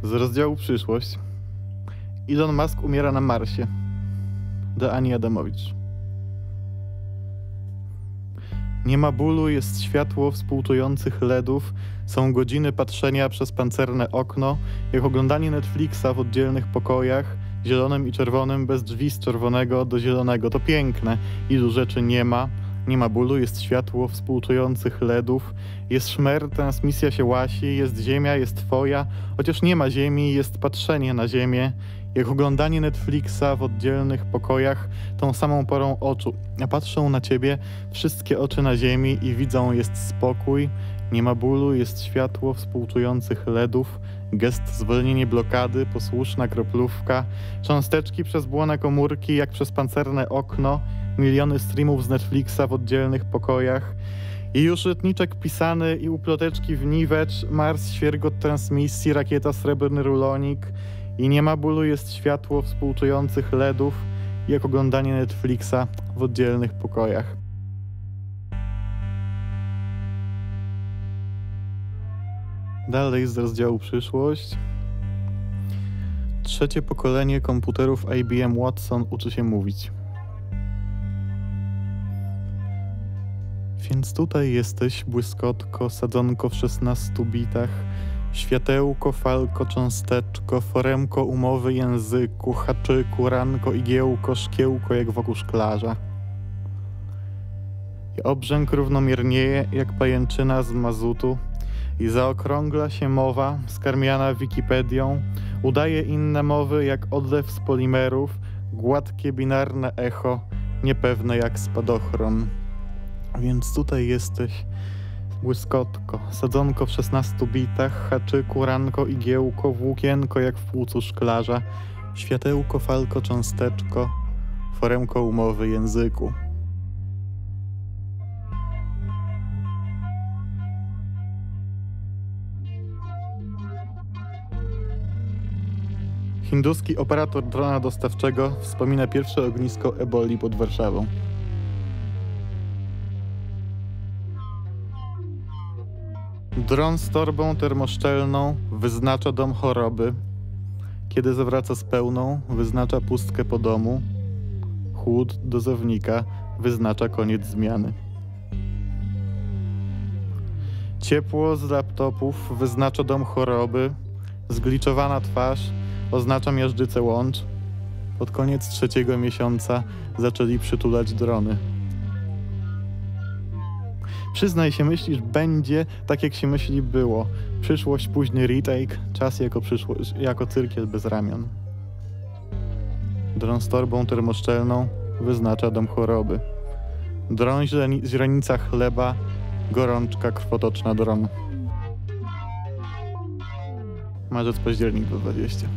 Z rozdziału Przyszłość. Elon Musk umiera na Marsie. Do Ani Adamowicz. Nie ma bólu, jest światło współczujących LEDów, są godziny patrzenia przez pancerne okno, jak oglądanie Netflixa w oddzielnych pokojach, zielonym i czerwonym, bez drzwi z czerwonego do zielonego. To piękne. Ilu rzeczy nie ma. Nie ma bólu, jest światło współczujących LEDów, jest szmer, transmisja się łasi, jest ziemia, jest twoja, chociaż nie ma ziemi, jest patrzenie na ziemię, jak oglądanie Netflixa w oddzielnych pokojach tą samą porą oczu, a patrzą na ciebie wszystkie oczy na ziemi i widzą, jest spokój, nie ma bólu, jest światło współczujących LEDów, gest zwolnienie blokady, posłuszna kroplówka, cząsteczki przez błone komórki jak przez pancerne okno, miliony streamów z Netflixa w oddzielnych pokojach i już rytniczek pisany i uploteczki w niwecz, Mars, świergot transmisji, rakieta, srebrny rulonik i nie ma bólu, jest światło współczujących LEDów, jak oglądanie Netflixa w oddzielnych pokojach. Dalej z rozdziału Przyszłość. Trzecie pokolenie komputerów IBM Watson uczy się mówić. Więc tutaj jesteś, błyskotko, sadzonko w 16 bitach, światełko, falko, cząsteczko, foremko umowy języku, haczyku, ranko, igiełko, szkiełko jak wokół szklarza. I obrzęk równomiernieje jak pajęczyna z mazutu i zaokrągla się mowa, skarmiana Wikipedią, udaje inne mowy jak odlew z polimerów, gładkie binarne echo, niepewne jak spadochron. Więc tutaj jesteś, błyskotko, sadzonko w 16 bitach, haczyku, ranko, igiełko, włókienko jak w płucu szklarza, światełko, falko, cząsteczko, foremko umowy języku. Hinduski operator drona dostawczego wspomina pierwsze ognisko eboli pod Warszawą. Dron z torbą termoszczelną wyznacza dom choroby. Kiedy zawraca z pełną, wyznacza pustkę po domu. Chłód dozownika wyznacza koniec zmiany. Ciepło z laptopów wyznacza dom choroby. Zgliczowana twarz oznacza miażdżycę łącz. Pod koniec 3. miesiąca zaczęli przytulać drony. Przyznaj się, myślisz, będzie tak, jak się myśli było. Przyszłość, późny retake, czas jako przyszłość, jako cyrkiel bez ramion. Dron z torbą termoszczelną wyznacza dom choroby. Dron źrenica chleba, gorączka krwotoczna dron. Marzec, październik 2020.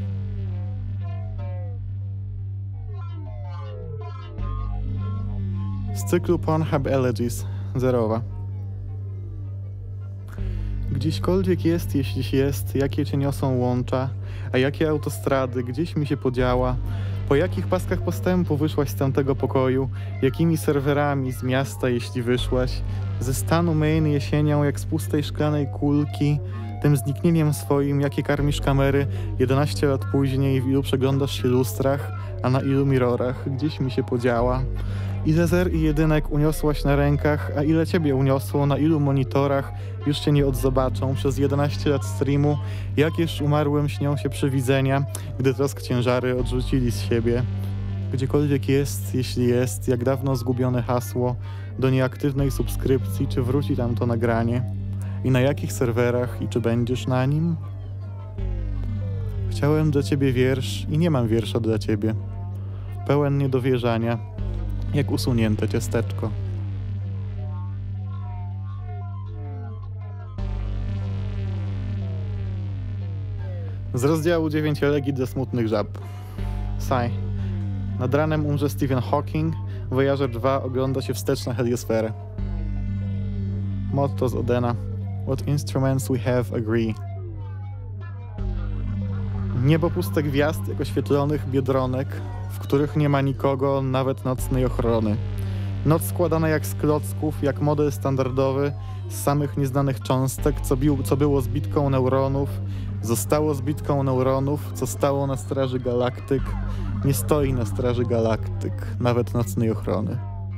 Z cyklu Pornhub Elegies. Zerowa. Gdzieśkolwiek jest, jeśli jest, jakie cię niosą łącza, a jakie autostrady, gdzieś mi się podziała, po jakich paskach postępu wyszłaś z tamtego pokoju, jakimi serwerami z miasta, jeśli wyszłaś, ze stanu main jesienią, jak z pustej szklanej kulki, tym zniknieniem swoim, jakie karmisz kamery 11 lat później, w ilu przeglądasz się lustrach, a na ilu mirrorach, gdzieś mi się podziała. Ile zer i jedynek uniosłaś na rękach, a ile ciebie uniosło, na ilu monitorach już cię nie odzobaczą przez 11 lat streamu, jakież umarłym śnią się przywidzenia, gdy trosk ciężary odrzucili z siebie. Gdziekolwiek jest, jeśli jest, jak dawno zgubione hasło do nieaktywnej subskrypcji, czy wróci tam to nagranie i na jakich serwerach i czy będziesz na nim? Chciałem dla ciebie wiersz i nie mam wiersza dla ciebie. Pełen niedowierzania, jak usunięte ciasteczko. Z rozdziału 9 elegii dla smutnych żab. Sigh. Nad ranem umrze Stephen Hawking, Voyager 2 ogląda się wstecz na heliosferę. Motto z Odena. What instruments we have agree. Niebo puste gwiazd jak oświetlonych biedronek, w których nie ma nikogo, nawet nocnej ochrony. Noc składana jak z klocków, jak model standardowy, z samych nieznanych cząstek, co było zbitką neuronów, Zostało zbitką neuronów, co stało na straży galaktyk, nie stoi na straży galaktyk, nawet nocnej ochrony.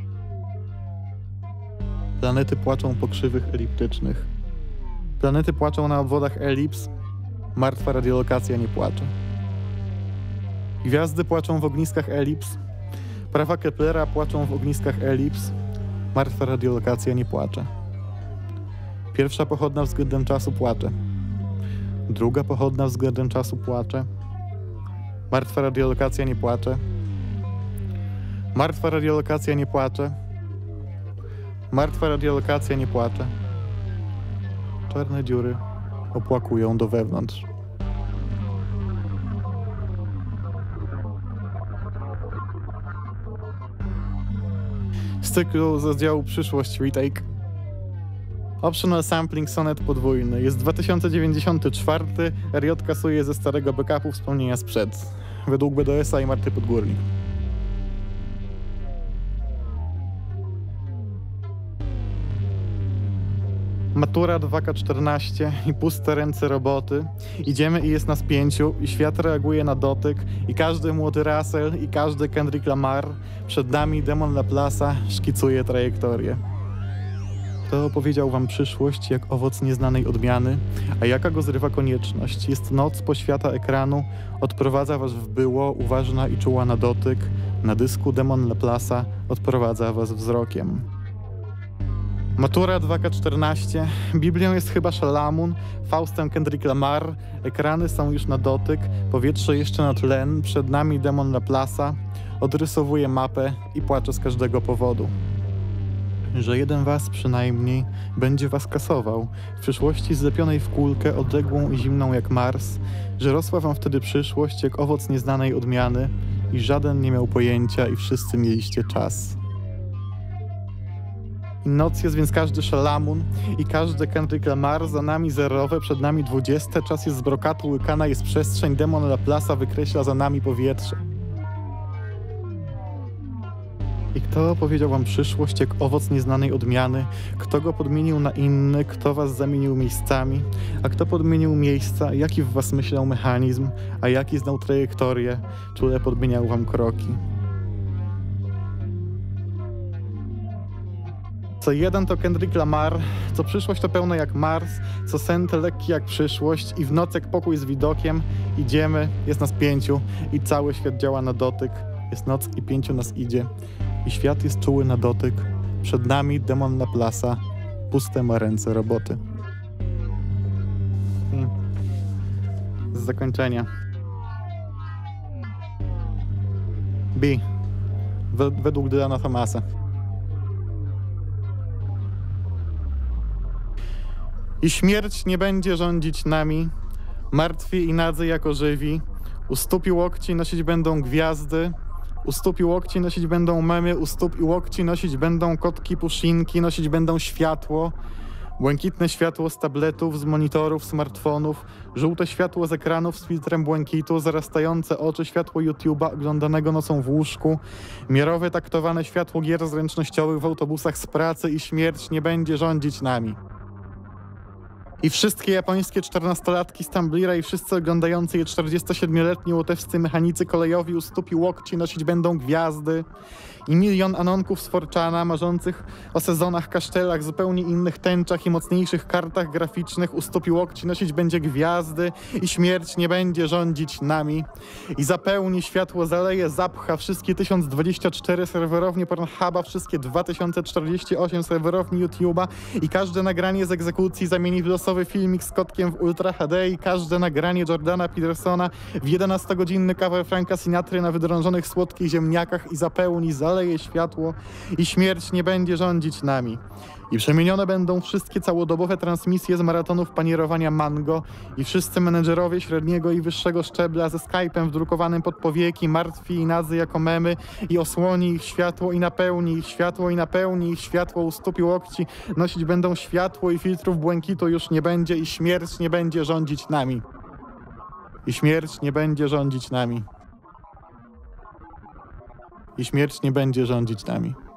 Planety płaczą po krzywych eliptycznych. Planety płaczą na obwodach elips, martwa radiolokacja nie płacze. Gwiazdy płaczą w ogniskach elips, prawa Keplera płaczą w ogniskach elips, martwa radiolokacja nie płacze. Pierwsza pochodna względem czasu płacze. Druga pochodna względem czasu płacze. Martwa radiolokacja nie płacze. Martwa radiolokacja nie płacze. Martwa radiolokacja nie płacze. Czarne dziury opłakują do wewnątrz. Z cyklu z rozdziału Przyszłość Retake. Optional Sampling Sonet podwójny. Jest 2094, RJ kasuje ze starego backupu wspomnienia sprzed. Według BDS-a i Marty Podgórnik. Matura 2K14 i puste ręce roboty. Idziemy i jest nas 5 i świat reaguje na dotyk i każdy młody Russell i każdy Kendrick Lamar. Przed nami demon Laplace'a szkicuje trajektorię. Kto opowiedział wam przyszłość jak owoc nieznanej odmiany, a jaka go zrywa konieczność? Jest noc poświata ekranu, odprowadza was w było, uważna i czuła na dotyk. Na dysku demon Laplace'a odprowadza was wzrokiem. Matura 2K14, Biblią jest chyba Szalamun, Faustem Kendrick Lamar, ekrany są już na dotyk, powietrze jeszcze na tlen, przed nami demon Laplace'a, odrysowuje mapę i płacze z każdego powodu. Że jeden was przynajmniej będzie was kasował, w przyszłości zlepionej w kulkę, odległą i zimną jak Mars, że rosła wam wtedy przyszłość jak owoc nieznanej odmiany i żaden nie miał pojęcia i wszyscy mieliście czas. I noc jest więc każdy Szalamun i każdy Kendrick Lamar, za nami zerowe, przed nami 20, czas jest z brokatu, łykana jest przestrzeń, demon Laplace'a wykreśla za nami powietrze. I kto opowiedział wam przyszłość jak owoc nieznanej odmiany? Kto go podmienił na inny? Kto was zamienił miejscami? A kto podmienił miejsca? Jaki w was myślał mechanizm? A jaki znał trajektorię? Czule podmieniał wam kroki? Co jeden to Kendrick Lamar, co przyszłość to pełne jak Mars, co sen to lekki jak przyszłość i w noc jak pokój z widokiem. Idziemy, jest nas 5 i cały świat działa na dotyk. Jest noc i 5 nas idzie i świat jest czuły na dotyk. Przed nami demon Laplace'a, puste ma ręce roboty. Z zakończenia. B. Według Dylana Thomasa. I śmierć nie będzie rządzić nami, martwi i nadzy jako żywi. U stóp i łokci nosić będą gwiazdy, u stóp i łokci nosić będą memy, u stóp i łokci nosić będą kotki, puszynki, nosić będą światło. Błękitne światło z tabletów, z monitorów, smartfonów, żółte światło z ekranów z filtrem błękitu, zarastające oczy światło YouTube'a oglądanego nocą w łóżku, miarowe taktowane światło gier zręcznościowych w autobusach z pracy i śmierć nie będzie rządzić nami. I wszystkie japońskie 14-latki z Tumblira i wszyscy oglądający je 47-letni łotewscy mechanicy kolejowi u stóp i łokci nosić będą gwiazdy. I milion anonków z 4chana marzących o sezonach, kasztelach, zupełnie innych tęczach i mocniejszych kartach graficznych u stóp i łokci nosić będzie gwiazdy i śmierć nie będzie rządzić nami. I zapełni światło, zaleje, zapcha wszystkie 1024 serwerownie Pornhuba, wszystkie 2048 serwerowni YouTube'a i każde nagranie z egzekucji zamieni w losowy filmik z kotkiem w Ultra HD i każde nagranie Jordana Petersona w 11-godzinny cover Franka Sinatry na wydrążonych słodkich ziemniakach i zapełni, zaleje światło i śmierć nie będzie rządzić nami. I przemienione będą wszystkie całodobowe transmisje z maratonów panierowania Mango i wszyscy menedżerowie średniego i wyższego szczebla ze Skype'em wdrukowanym pod powieki, martwi i nadzy jako memy i osłoni ich światło i napełni ich światło i napełni ich światło u stóp i łokci. Nosić będą światło i filtrów błękitu już nie będzie i śmierć nie będzie rządzić nami. I śmierć nie będzie rządzić nami. I śmierć nie będzie rządzić nami.